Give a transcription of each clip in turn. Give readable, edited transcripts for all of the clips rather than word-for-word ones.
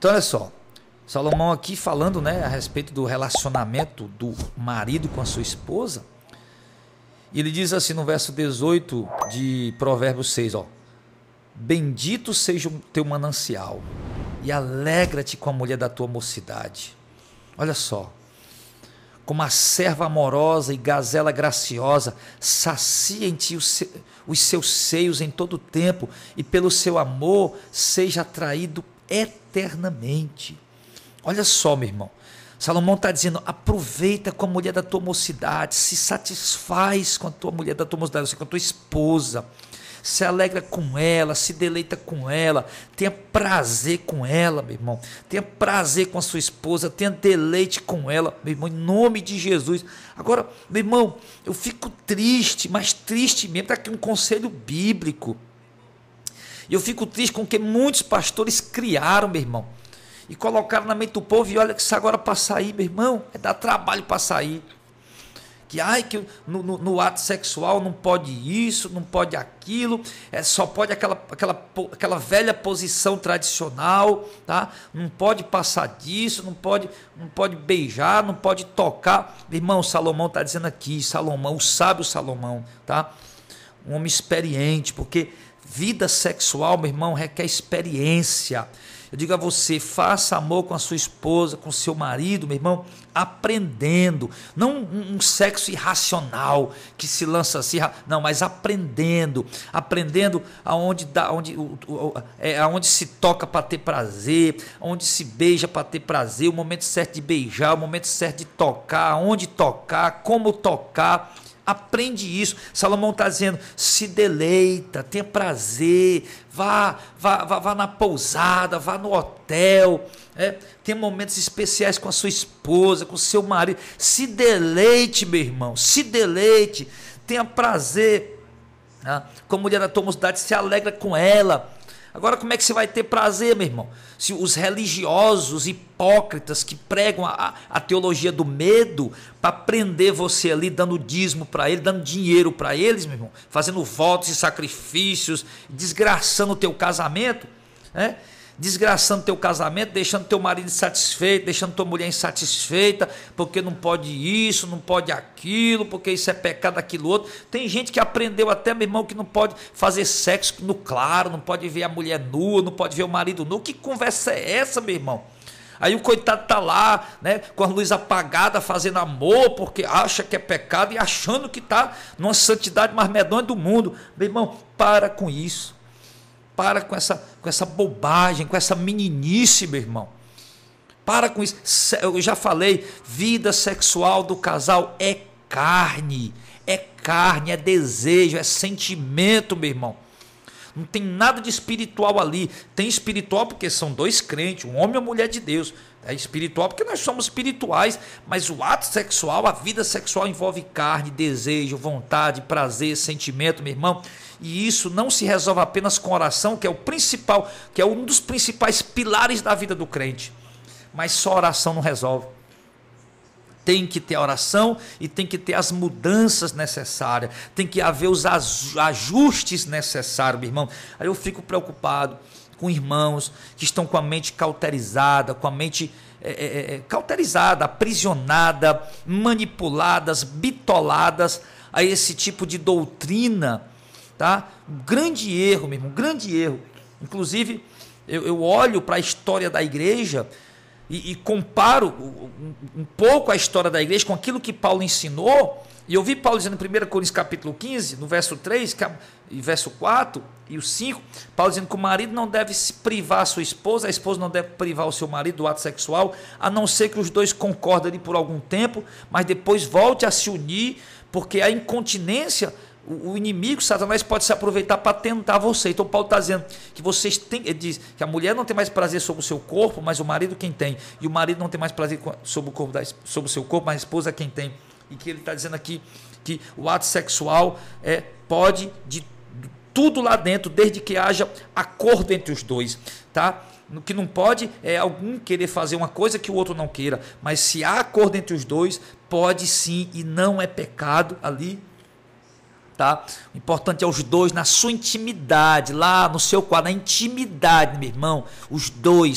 Então, olha só, Salomão aqui falando, né, a respeito do relacionamento do marido com a sua esposa. E ele diz assim no verso 18 de Provérbios 6, ó: bendito seja o teu manancial, e alegra-te com a mulher da tua mocidade. Olha só, como a serva amorosa e gazela graciosa, sacia em ti os seus seios em todo o tempo, e pelo seu amor seja atraído eternamente. Olha só, meu irmão, Salomão está dizendo: aproveita com a mulher da tua mocidade, se satisfaz com a tua mulher da tua mocidade, com a tua esposa, se alegra com ela, se deleita com ela, tenha prazer com ela, meu irmão, tenha prazer com a sua esposa, tenha deleite com ela, meu irmão, em nome de Jesus. Agora, meu irmão, eu fico triste, mas triste mesmo, está aqui um conselho bíblico, e eu fico triste com o que muitos pastores criaram, meu irmão, e colocaram na mente do povo, e olha que isso agora para sair, meu irmão, é dar trabalho para sair. Que no ato sexual não pode isso, não pode aquilo, só pode aquela velha posição tradicional, tá? Não pode passar disso, não pode beijar, não pode tocar. Meu irmão, Salomão está dizendo aqui, Salomão, o sábio Salomão, tá? Um homem experiente, porque vida sexual, meu irmão, requer experiência. Eu digo a você, faça amor com a sua esposa, com o seu marido, meu irmão, aprendendo, não um sexo irracional, que se lança assim, não, mas aprendendo aonde se toca para ter prazer, onde se beija para ter prazer, o momento certo de beijar, o momento certo de tocar, onde tocar, como tocar. Aprende isso. Salomão está dizendo: se deleita, tenha prazer, vá na pousada, vá no hotel, tenha momentos especiais com a sua esposa, com o seu marido. Se deleite, meu irmão, se deleite, tenha prazer, com a mulher da tua mocidade, se alegra com ela. Agora, como é que você vai ter prazer, meu irmão? Se os religiosos hipócritas que pregam a teologia do medo para prender você ali, dando dízimo para ele, dando dinheiro para eles, meu irmão, fazendo votos e sacrifícios, desgraçando o teu casamento, desgraçando teu casamento, deixando teu marido insatisfeito, deixando tua mulher insatisfeita, porque não pode isso, não pode aquilo, porque isso é pecado, aquilo outro. Tem gente que aprendeu até, meu irmão, que não pode fazer sexo no claro, não pode ver a mulher nua, não pode ver o marido nu. Que conversa é essa, meu irmão? Aí o coitado está lá, né, com a luz apagada, fazendo amor, porque acha que é pecado e achando que está numa santidade mais medonha do mundo. Meu irmão, para com isso. Para com essa bobagem, com essa meninice, meu irmão. Para com isso. Eu já falei, vida sexual do casal é carne, é desejo, é sentimento, meu irmão. Não tem nada de espiritual ali. Tem espiritual porque são dois crentes, um homem e uma mulher de Deus. É espiritual porque nós somos espirituais, mas o ato sexual, a vida sexual envolve carne, desejo, vontade, prazer, sentimento, meu irmão. E isso não se resolve apenas com oração, que é o principal, que é um dos principais pilares da vida do crente. Mas só oração não resolve. Tem que ter a oração e tem que ter as mudanças necessárias, tem que haver os ajustes necessários, meu irmão. Aí eu fico preocupado com irmãos que estão com a mente cauterizada, com a mente cauterizada, aprisionada, manipuladas, bitoladas a esse tipo de doutrina, tá? Um grande erro, meu irmão, um grande erro. Inclusive, eu olho para a história da igreja e comparo um pouco a história da igreja com aquilo que Paulo ensinou, e eu vi Paulo dizendo em 1 Coríntios capítulo 15, no verso 3, e verso 4 e o 5, Paulo dizendo que o marido não deve se privar a sua esposa, a esposa não deve privar o seu marido do ato sexual, a não ser que os dois concordem ali por algum tempo, mas depois volte a se unir, porque a incontinência, o inimigo, Satanás, pode se aproveitar para tentar você. Então Paulo está dizendo que vocês têm, ele diz que a mulher não tem mais prazer sobre o seu corpo, mas o marido quem tem, e o marido não tem mais prazer sobre o seu corpo, mas a esposa quem tem. E que ele está dizendo aqui que o ato sexual pode de tudo lá dentro, desde que haja acordo entre os dois, tá? O que não pode é algum querer fazer uma coisa que o outro não queira, mas se há acordo entre os dois, pode sim, e não é pecado ali. Tá? O importante é os dois na sua intimidade, lá no seu quarto, na intimidade, meu irmão, os dois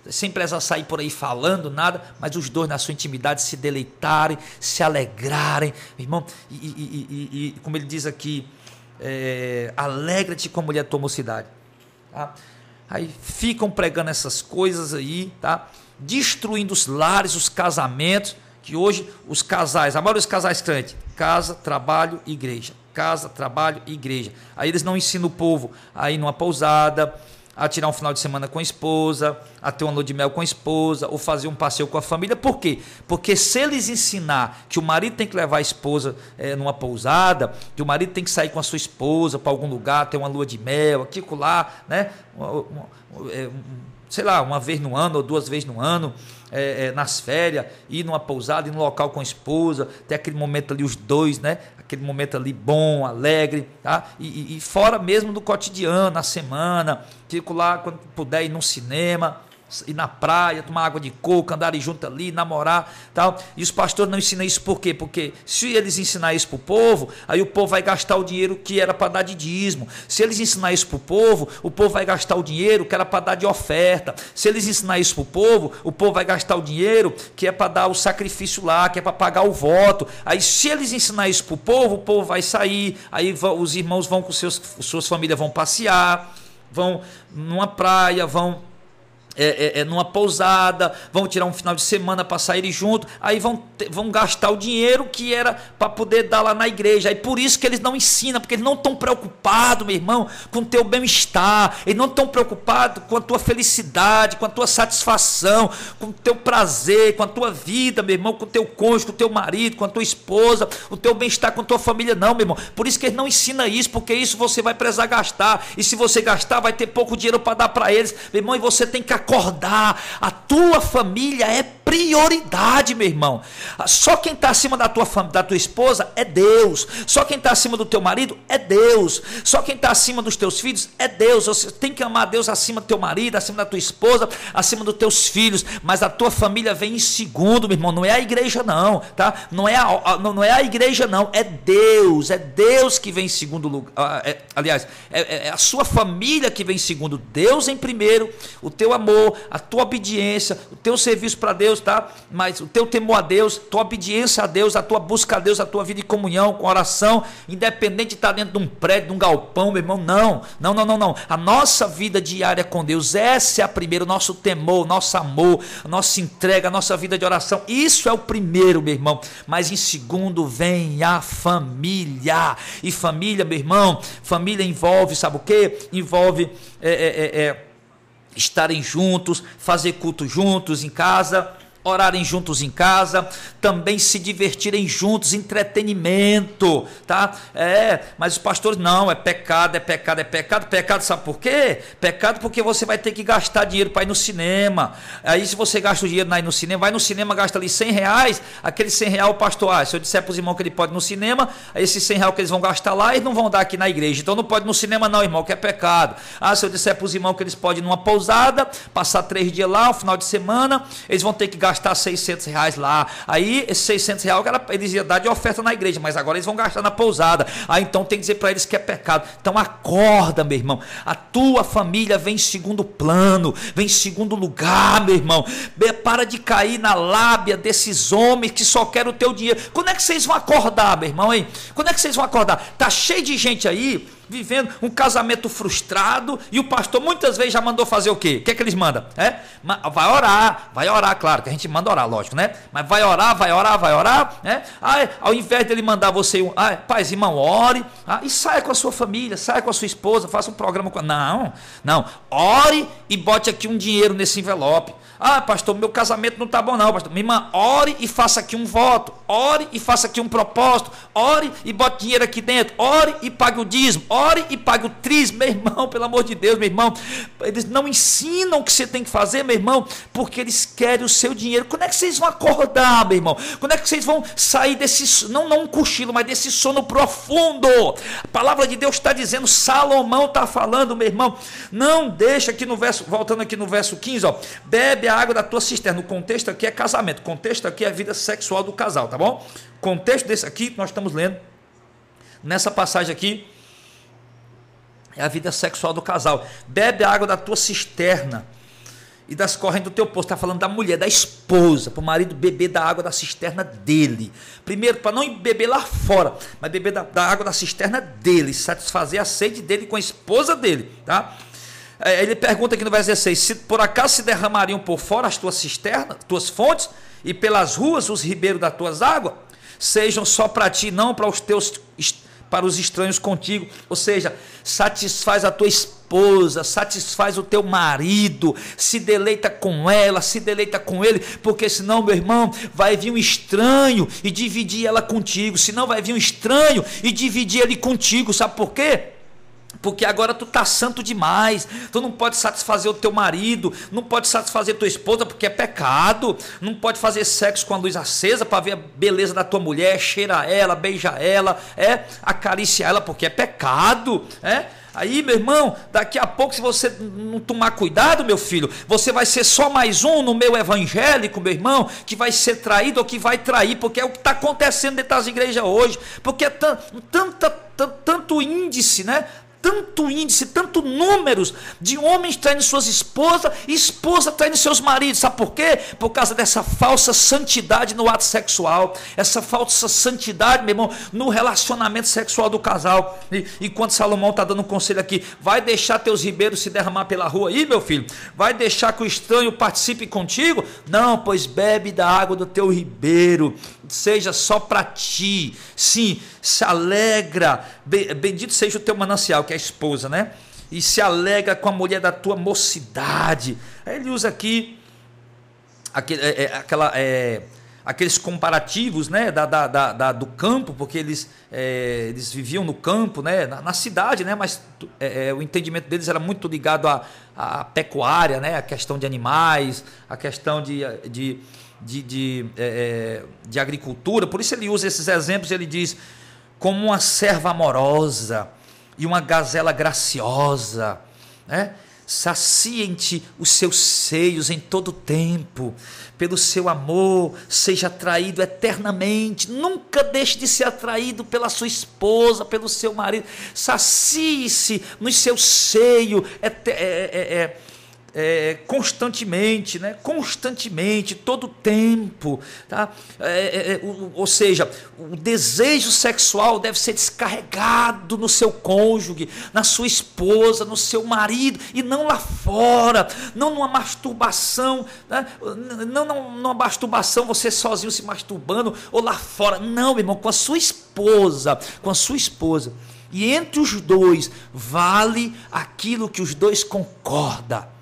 sem precisar sair por aí falando nada, mas os dois na sua intimidade se deleitarem, se alegrarem, irmão, e como ele diz aqui, alegra-te com a mulher da tua mocidade, tá? Aí ficam pregando essas coisas aí, tá? Destruindo os lares, os casamentos, que hoje os casais, a maioria dos casais crentes, casa, trabalho, igreja, casa, trabalho, igreja. Aí eles não ensinam o povo a ir numa pousada, a tirar um final de semana com a esposa, a ter uma lua de mel com a esposa, ou fazer um passeio com a família. Por quê? Porque se eles ensinar que o marido tem que levar a esposa numa pousada, que o marido tem que sair com a sua esposa para algum lugar, ter uma lua de mel, aqui e lá, né? Sei lá, uma vez no ano ou 2 vezes no ano, nas férias, ir numa pousada, ir num local com a esposa, ter aquele momento ali os dois, né? Aquele momento ali bom, alegre, tá? E fora mesmo do cotidiano, na semana, fico lá quando puder ir num cinema, ir na praia, tomar água de coco, andarem junto ali, namorar, tal. E os pastores não ensinam isso por quê? Porque se eles ensinarem isso para o povo, aí o povo vai gastar o dinheiro que era para dar de dízimo. Se eles ensinarem isso para o povo vai gastar o dinheiro que era para dar de oferta. Se eles ensinarem isso para o povo vai gastar o dinheiro que é para dar o sacrifício lá, que é para pagar o voto. Aí se eles ensinarem isso para o povo vai sair, aí os irmãos vão com suas famílias, vão passear, vão numa praia, vão numa pousada, vão tirar um final de semana para saírem junto, aí vão gastar o dinheiro que era para poder dar lá na igreja. Aí por isso que eles não ensinam, porque eles não estão preocupados, meu irmão, com o teu bem-estar, eles não estão preocupados com a tua felicidade, com a tua satisfação, com o teu prazer, com a tua vida, meu irmão, com o teu cônjuge, com o teu marido, com a tua esposa, o teu bem-estar com a tua família, não, meu irmão. Por isso que eles não ensinam isso, porque isso você vai precisar gastar, e se você gastar vai ter pouco dinheiro para dar para eles, meu irmão, e você tem que acordar, a tua família é prioridade, meu irmão. Só quem está acima da tua esposa é Deus. Só quem está acima do teu marido é Deus. Só quem está acima dos teus filhos é Deus. Você tem que amar Deus acima do teu marido, acima da tua esposa, acima dos teus filhos. Mas a tua família vem em segundo, meu irmão. Não é a igreja não, tá? Não é a igreja não, é Deus. É Deus que vem em segundo lugar. Aliás, é a sua família que vem em segundo. Deus em primeiro, o teu amor, a tua obediência, o teu serviço para Deus, tá? Mas o teu temor a Deus, tua obediência a Deus, a tua busca a Deus, a tua vida de comunhão, com oração, independente de estar dentro de um prédio, de um galpão, meu irmão, não. A nossa vida diária com Deus, essa é a primeira, o nosso temor, o nosso amor, a nossa entrega, a nossa vida de oração, isso é o primeiro, meu irmão. Mas em segundo vem a família. E família, meu irmão, família envolve, sabe o quê? Envolve estarem juntos, fazer culto juntos em casa, orarem juntos em casa, também se divertirem juntos, entretenimento, tá? Mas os pastores, não, é pecado, sabe por quê? Pecado porque você vai ter que gastar dinheiro para ir no cinema. Aí se você gasta o dinheiro para ir no cinema, vai no cinema, gasta ali R$100, aquele R$100 o pastor, se eu disser para os irmãos que ele pode ir no cinema, aí esses R$100 que eles vão gastar lá, eles não vão dar aqui na igreja, então não pode ir no cinema não, irmão, que é pecado. Se eu disser para os irmãos que eles podem ir numa pousada, passar 3 dias lá, um final de semana, eles vão ter que gastar R$600 lá, aí esses R$600 eles iam dar de oferta na igreja, mas agora eles vão gastar na pousada, então tem que dizer para eles que é pecado. Então acorda, meu irmão, a tua família vem em segundo plano, vem em segundo lugar, meu irmão. Para de cair na lábia desses homens que só querem o teu dinheiro. Quando é que vocês vão acordar, meu irmão, hein? Quando é que vocês vão acordar? Tá cheio de gente aí vivendo um casamento frustrado, e o pastor muitas vezes já mandou fazer o quê? O que é que eles mandam? Vai orar, claro, que a gente manda orar, lógico, né? Mas vai orar, né? Ao invés dele mandar você, paz, irmão, ore, e saia com a sua família, saia com a sua esposa, faça um programa com... Não, ore e bote aqui um dinheiro nesse envelope. Pastor, meu casamento não está bom não, pastor. Minha irmã, ore e faça aqui um voto, ore e faça aqui um propósito, ore e bote dinheiro aqui dentro, ore e pague o dízimo, ore e pague o trízimo, meu irmão, pelo amor de Deus, meu irmão. Eles não ensinam o que você tem que fazer, meu irmão, porque eles querem o seu dinheiro. Quando é que vocês vão acordar, meu irmão? Quando é que vocês vão sair desse, não um cochilo, mas desse sono profundo? A palavra de Deus está dizendo, Salomão está falando, meu irmão, não deixa aqui no verso, voltando aqui no verso 15, bebe a água da tua cisterna. O contexto aqui é casamento, o contexto aqui é a vida sexual do casal, tá bom? O contexto desse aqui que nós estamos lendo nessa passagem aqui é a vida sexual do casal. Bebe a água da tua cisterna. e das correntes do teu poço. Está falando da mulher, da esposa, para o marido beber da água da cisterna dele. Primeiro, para não beber lá fora, mas beber da água da cisterna dele, satisfazer a sede dele com a esposa dele, tá? Ele pergunta aqui no verso 16: se por acaso se derramariam por fora as tuas cisternas, tuas fontes, e pelas ruas os ribeiros das tuas águas, sejam só para ti, não para os teus, para os estranhos contigo. Ou seja, satisfaz a tua esposa, satisfaz o teu marido, se deleita com ela, se deleita com ele, porque senão, meu irmão, vai vir um estranho e dividir ela contigo, senão vai vir um estranho e dividir ele contigo. Sabe por quê? Porque agora tu tá santo demais, tu não pode satisfazer o teu marido, não pode satisfazer tua esposa porque é pecado, não pode fazer sexo com a luz acesa para ver a beleza da tua mulher, cheirar ela, beijar ela, acariciar ela porque é pecado, Aí, meu irmão, daqui a pouco, se você não tomar cuidado, meu filho, você vai ser só mais um no meio evangélico, meu irmão, que vai ser traído ou que vai trair, porque é o que está acontecendo dentro das igrejas hoje, porque é tanto índice, né? Tanto índice, tanto números de homens traindo suas esposas e esposa traindo seus maridos. Sabe por quê? Por causa dessa falsa santidade no ato sexual, essa falsa santidade, meu irmão, no relacionamento sexual do casal. E quando Salomão está dando um conselho aqui, vai deixar teus ribeiros se derramar pela rua aí, meu filho? Vai deixar que o estranho participe contigo? Não, pois bebe da água do teu ribeiro, seja só para ti. Sim, se alegra, bendito seja o teu manancial, que é a esposa, né? E se alegra com a mulher da tua mocidade. Aí ele usa aqui aqueles comparativos, né, do campo, porque eles viviam no campo, né, na cidade, né, mas o entendimento deles era muito ligado à pecuária, né, a questão de animais, a questão de agricultura. Por isso ele usa esses exemplos. Ele diz: como uma serva amorosa e uma gazela graciosa, né? Saciem-te os seus seios em todo o tempo, pelo seu amor seja atraído eternamente, nunca deixe de ser atraído pela sua esposa, pelo seu marido, sacie-se nos seus seios constantemente, né? Constantemente, todo o tempo, tá? Ou seja, o desejo sexual deve ser descarregado no seu cônjuge, na sua esposa, no seu marido, e não lá fora, não numa masturbação, né? Não numa masturbação, você sozinho se masturbando, ou lá fora, não, meu irmão, com a sua esposa, e entre os dois, vale aquilo que os dois concordam.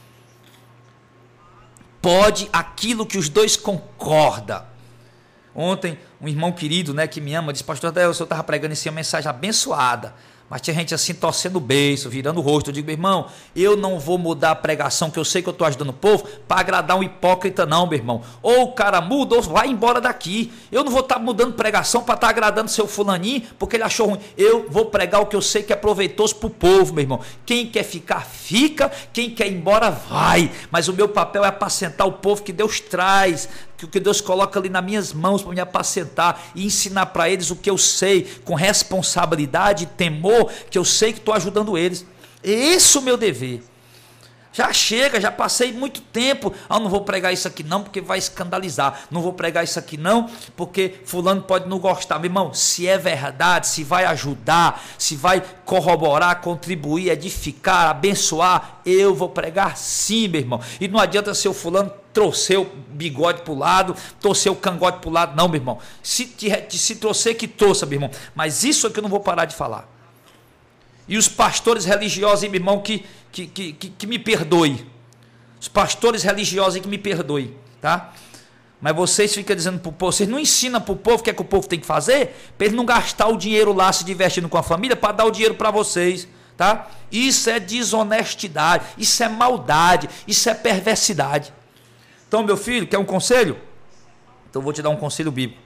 Pode aquilo que os dois concordam. Ontem, um irmão querido, né, que me ama, disse: pastor Adel, o senhor estava pregando assim uma mensagem abençoada, mas tinha gente assim torcendo o beiço, virando o rosto. Eu digo: meu irmão, eu não vou mudar a pregação, que eu sei que eu estou ajudando o povo, para agradar um hipócrita não, meu irmão. Ou o cara muda ou vai embora daqui. Eu não vou estar mudando pregação para estar agradando seu fulaninho, porque ele achou ruim. Eu vou pregar o que eu sei que é proveitoso para o povo, meu irmão. Quem quer ficar, fica. Quem quer ir embora, vai. Mas o meu papel é apacentar o povo que Deus traz, que Deus coloca ali nas minhas mãos para me apacentar e ensinar para eles o que eu sei, com responsabilidade e temor, que eu sei que estou ajudando eles. Esse é o meu dever. Já chega, já passei muito tempo. Não vou pregar isso aqui não, porque vai escandalizar. Não vou pregar isso aqui não, porque fulano pode não gostar. Meu irmão, se é verdade, se vai ajudar, se vai corroborar, contribuir, edificar, abençoar, eu vou pregar sim, meu irmão. E não adianta ser o fulano torcer o bigode para o lado, torcer o cangote para o lado, não, meu irmão. Se torcer, que torça, meu irmão. Mas isso é que eu não vou parar de falar. E os pastores religiosos, meu irmão, que me perdoe. Os pastores religiosos que me perdoe, tá? Mas vocês ficam dizendo para o povo, vocês não ensinam para o povo o que é que o povo tem que fazer, para ele não gastar o dinheiro lá se divertindo com a família, para dar o dinheiro para vocês, tá? Isso é desonestidade, isso é maldade, isso é perversidade. Então, meu filho, quer um conselho? Então eu vou te dar um conselho bíblico.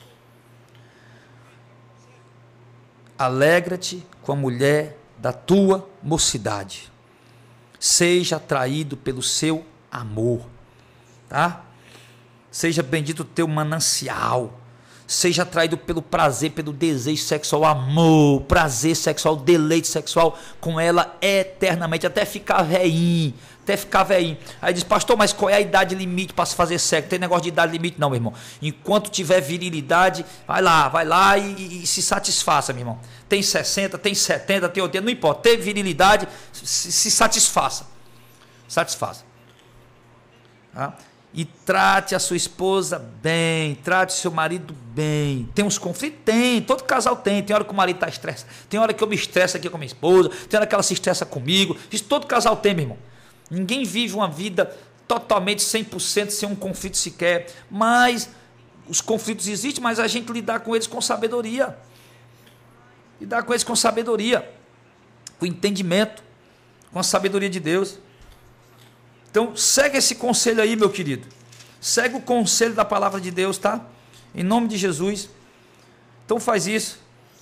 Alegra-te com a mulher da tua mocidade. Seja atraído pelo seu amor, tá? Seja bendito o teu manancial. Seja atraído pelo prazer, pelo desejo sexual, amor, prazer sexual, deleite sexual com ela eternamente, até ficar velhinho, Aí diz, pastor, mas qual é a idade limite para se fazer sexo? Tem negócio de idade limite? Não, meu irmão. Enquanto tiver virilidade, vai lá e se satisfaça, meu irmão. Tem 60, tem 70, tem 80, não importa. Tem virilidade, se satisfaça. Tá? E trate a sua esposa bem, trate o seu marido bem. Tem uns conflitos? Tem, todo casal tem. Tem hora que o marido está estressado, tem hora que eu me estresso aqui com a minha esposa, tem hora que ela se estressa comigo. Isso todo casal tem, meu irmão. Ninguém vive uma vida totalmente 100% sem um conflito sequer. Mas os conflitos existem, mas a gente lidar com eles com sabedoria. Com entendimento, com a sabedoria de Deus. Então, segue esse conselho aí, meu querido. Segue o conselho da palavra de Deus, tá? Em nome de Jesus. Então, faz isso.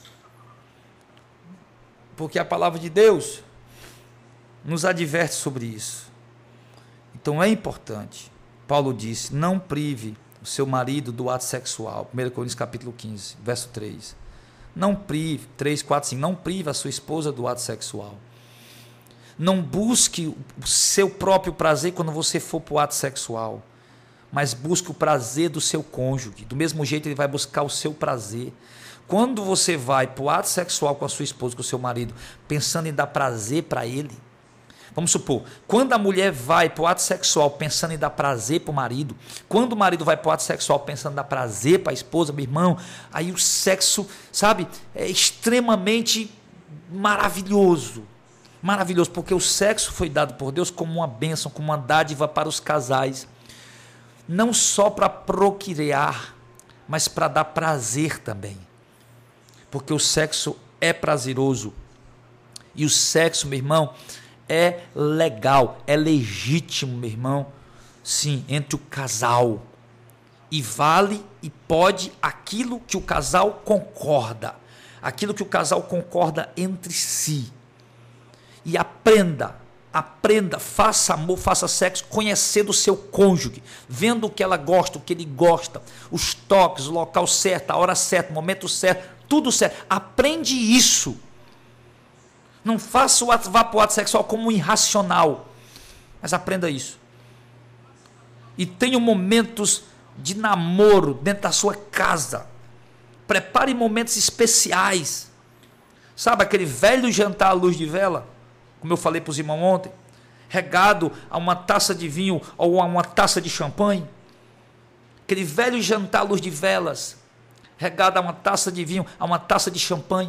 Porque a palavra de Deus nos adverte sobre isso. Então, é importante. Paulo disse, não prive o seu marido do ato sexual. 1 Coríntios capítulo 15, verso 3. Não prive, 3, 4, 5. Não prive a sua esposa do ato sexual. Não busque o seu próprio prazer quando você for para o ato sexual, mas busque o prazer do seu cônjuge. Do mesmo jeito, ele vai buscar o seu prazer. Quando você vai para o ato sexual com a sua esposa, com o seu marido, pensando em dar prazer para ele, vamos supor, quando a mulher vai para o ato sexual pensando em dar prazer para o marido, quando o marido vai para o ato sexual pensando em dar prazer para a esposa, meu irmão, aí o sexo, sabe, é extremamente maravilhoso. Maravilhoso, porque o sexo foi dado por Deus como uma bênção, como uma dádiva para os casais, não só para procriar, mas para dar prazer também, porque o sexo é prazeroso, e o sexo, meu irmão, é legal, é legítimo, meu irmão, sim, entre o casal, e vale e pode aquilo que o casal concorda entre si. E aprenda, faça amor, faça sexo, conhecendo o seu cônjuge, vendo o que ela gosta, o que ele gosta, os toques, o local certo, a hora certa, o momento certo, tudo certo. Aprende isso. Não faça vá para o ato sexual como um irracional, mas aprenda isso. E tenha momentos de namoro dentro da sua casa. Prepare momentos especiais. Sabe aquele velho jantar à luz de vela? Como eu falei para os irmãos ontem, regado a uma taça de vinho ou a uma taça de champanhe, aquele velho jantar à luz de velas, regado a uma taça de vinho, a uma taça de champanhe,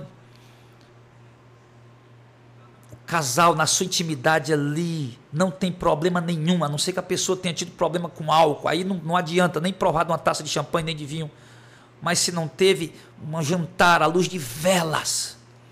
o casal na sua intimidade ali, não tem problema nenhum, a não ser que a pessoa tenha tido problema com álcool, aí não adianta nem provar de uma taça de champanhe nem de vinho, mas se não teve um jantar à luz de velas,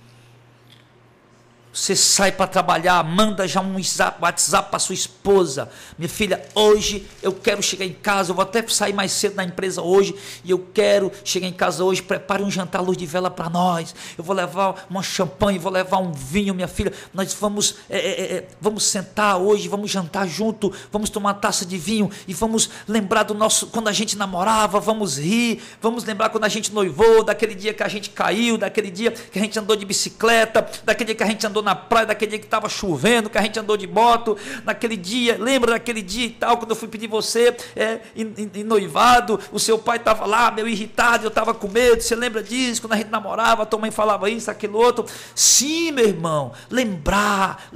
você sai para trabalhar, manda já um WhatsApp para sua esposa. Minha filha, hoje eu quero chegar em casa, eu vou até sair mais cedo da empresa hoje, e eu quero chegar em casa hoje, prepare um jantar à luz de vela para nós. Eu vou levar uma champanhe, vou levar um vinho, minha filha. Nós vamos sentar hoje, vamos jantar junto, vamos tomar uma taça de vinho e vamos lembrar do nosso, quando a gente namorava, vamos rir, vamos lembrar quando a gente noivou, daquele dia que a gente caiu, daquele dia que a gente andou de bicicleta, daquele dia que a gente andou na praia, daquele dia que estava chovendo, que a gente andou de moto, naquele dia, lembra daquele dia e tal, quando eu fui pedir você em noivado, o seu pai estava lá, meio irritado, eu estava com medo, você lembra disso, quando a gente namorava, a tua mãe falava isso, aquilo outro, sim, meu irmão, lembrar,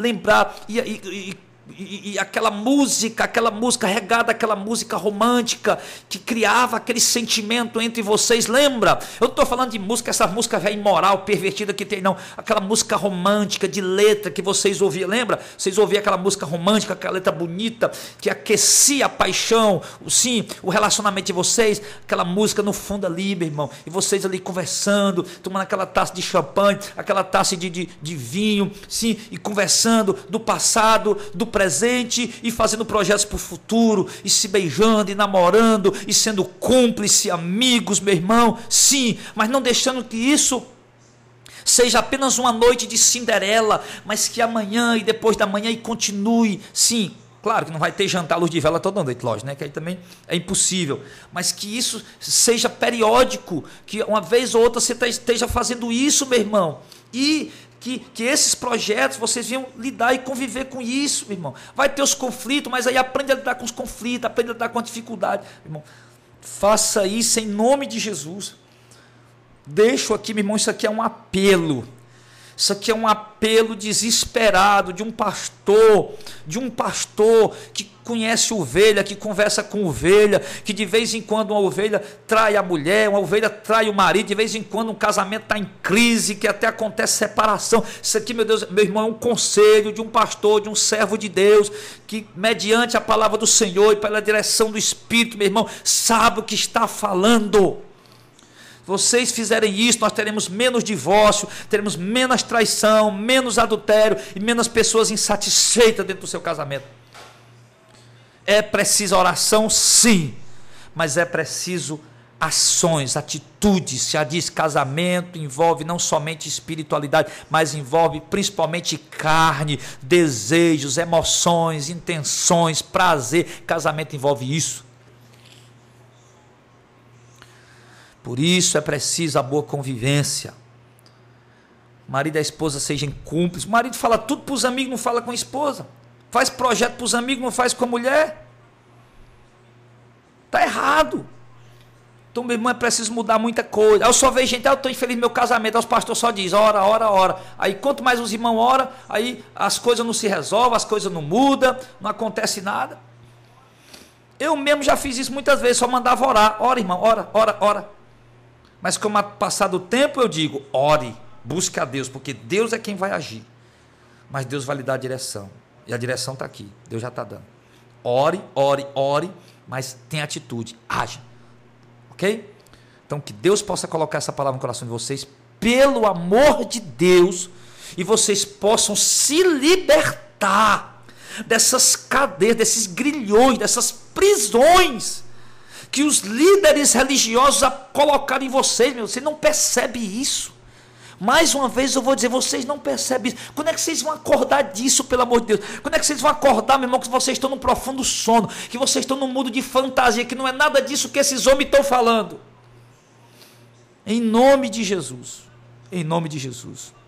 e aquela música regada, aquela música romântica que criava aquele sentimento entre vocês, lembra? Eu não estou falando de música, essa música velha imoral, pervertida que tem, não, aquela música romântica de letra que vocês ouviam, lembra? Vocês ouviam aquela música romântica, aquela letra bonita que aquecia a paixão, sim, o relacionamento de vocês, aquela música no fundo ali, meu irmão, e vocês ali conversando, tomando aquela taça de champanhe, aquela taça de vinho, sim, e conversando do passado, do presente e fazendo projetos para o futuro, e se beijando e namorando e sendo cúmplice, amigos, meu irmão, sim, mas não deixando que isso seja apenas uma noite de Cinderela, mas que amanhã e depois da manhã e continue, sim, Claro que não vai ter jantar à luz de vela toda noite, lógico, né? Que aí também é impossível. Mas que isso seja periódico, que uma vez ou outra você esteja fazendo isso, meu irmão. E que esses projetos vocês venham lidar e conviver com isso, meu irmão. Vai ter os conflitos, mas aí aprende a lidar com os conflitos, aprende a lidar com a dificuldade. Meu irmão, faça isso em nome de Jesus. Deixo aqui, meu irmão, isso aqui é um apelo. Isso aqui é um apelo desesperado de um pastor que conhece ovelha, que conversa com ovelha, que de vez em quando uma ovelha trai a mulher, uma ovelha trai o marido, de vez em quando um casamento está em crise, que até acontece separação. Isso aqui, meu Deus, meu irmão, é um conselho de um pastor, de um servo de Deus, que mediante a palavra do Senhor e pela direção do Espírito, meu irmão, sabe o que está falando. Vocês fizerem isso, nós teremos menos divórcio, teremos menos traição, menos adultério e menos pessoas insatisfeitas dentro do seu casamento. É preciso oração, sim, mas é preciso ações, atitudes. Já diz, casamento envolve não somente espiritualidade, mas envolve principalmente carne, desejos, emoções, intenções, prazer. Casamento envolve isso. Por isso é preciso a boa convivência. O marido e a esposa sejam cúmplices. O marido fala tudo para os amigos, não fala com a esposa. Faz projeto para os amigos, não faz com a mulher. Está errado. Então, meu irmão, é preciso mudar muita coisa. Eu só vejo gente, eu estou infeliz no meu casamento. Aí os pastores só dizem, ora, ora, ora. Aí quanto mais os irmãos oram, aí as coisas não se resolvem, as coisas não mudam, não acontece nada. Eu mesmo já fiz isso muitas vezes, só mandava orar. Ora, irmão, ora, ora, ora. Mas como a passar do tempo eu digo, ore, busque a Deus, porque Deus é quem vai agir. Mas Deus vai lhe dar a direção. E a direção está aqui, Deus já está dando. Ore, ore, ore, mas tenha atitude, haja. Ok? Então que Deus possa colocar essa palavra no coração de vocês, pelo amor de Deus, e vocês possam se libertar dessas cadeias, desses grilhões, dessas prisões que os líderes religiosos colocaram em vocês, meu. Você não percebe isso. Mais uma vez eu vou dizer, vocês não percebem isso. Quando é que vocês vão acordar disso, pelo amor de Deus? Quando é que vocês vão acordar, meu irmão, que vocês estão num profundo sono, que vocês estão num mundo de fantasia, que não é nada disso que esses homens estão falando? Em nome de Jesus. Em nome de Jesus.